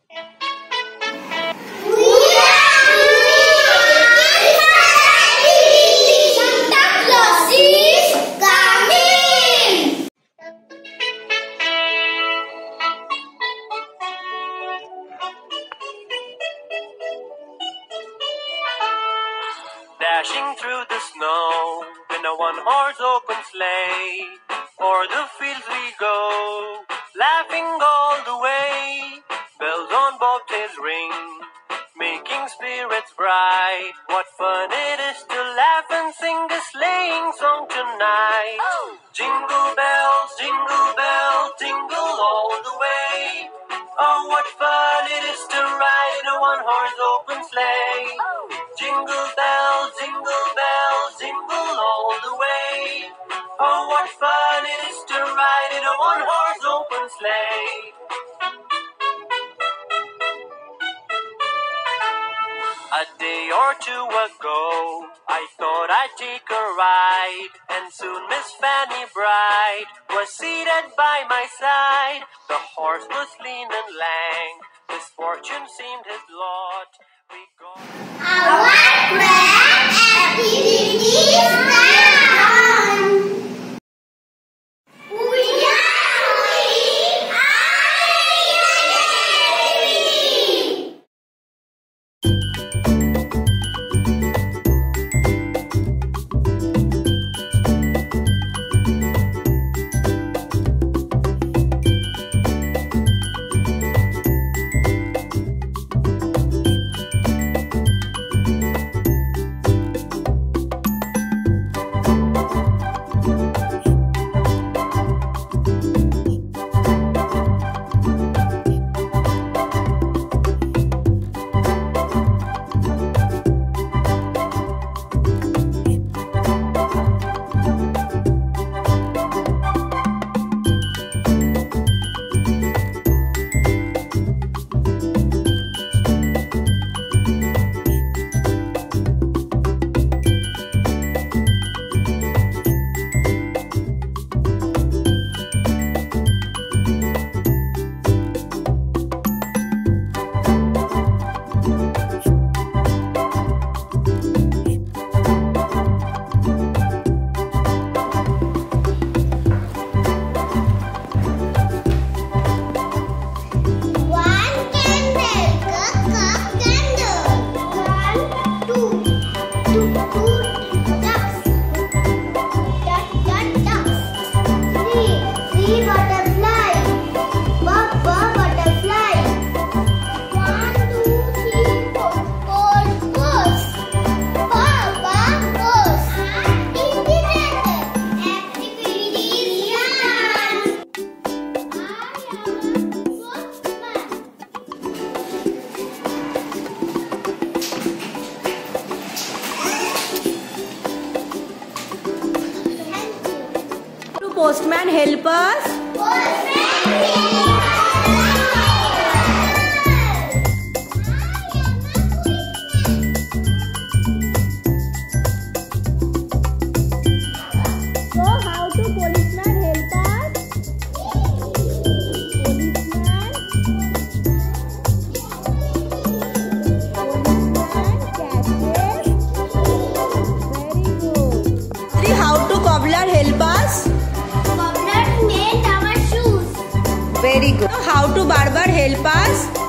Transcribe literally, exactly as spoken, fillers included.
Dashing through the snow in a one-horse open sleigh, o'er the fields we go, laughing all the way. Bells on bobtails ring, making spirits bright. What fun it is to laugh and sing a sleighing song tonight. Oh! Jingle bells, jingle bells, jingle all the way. Oh, what fun it is to ride in a one-horse open sleigh. Oh! Jingle bells, jingle bells, jingle all the way. Oh, what fun it is to ride in a one-horse open sleigh. A day or two ago, I thought I'd take a ride, and soon Miss Fanny Bright was seated by my side. The horse was lean and lank, misfortune seemed his lot. We got our grand activity is done. We are doing Postman help us? So how to policeman help us? Policeman Policeman catches. Very good. Three, how to cobbler help us? Cobbler made our shoes. Very good. How to barber help us?